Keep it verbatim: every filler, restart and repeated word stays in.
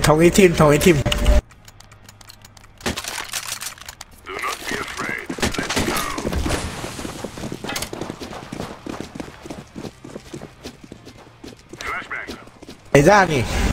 同一 team 同一 team。谁在啊你？